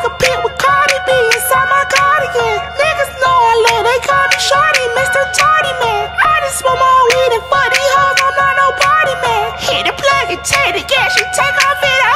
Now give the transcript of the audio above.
a pit with Cardi B inside my cardigan. Niggas know I love, they call me Shorty, Mr. Tardy Man. I just smoke my weed and fuck these hoes, I'm not no party man. Hit the plug and take the gas, you take off it.